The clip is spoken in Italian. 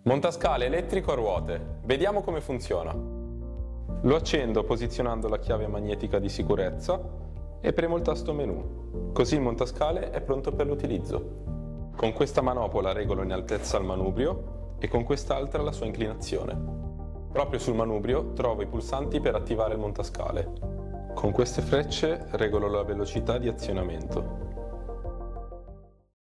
Montascale elettrico a ruote. Vediamo come funziona. Lo accendo posizionando la chiave magnetica di sicurezza e premo il tasto menu. Così il montascale è pronto per l'utilizzo. Con questa manopola regolo in altezza il manubrio e con quest'altra la sua inclinazione. Proprio sul manubrio trovo i pulsanti per attivare il montascale. Con queste frecce regolo la velocità di azionamento.